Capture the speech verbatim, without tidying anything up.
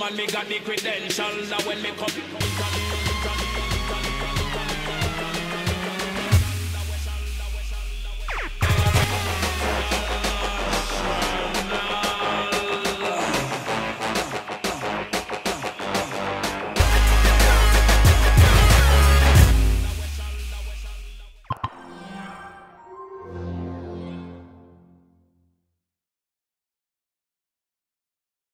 man, me got the credential. Now when me come,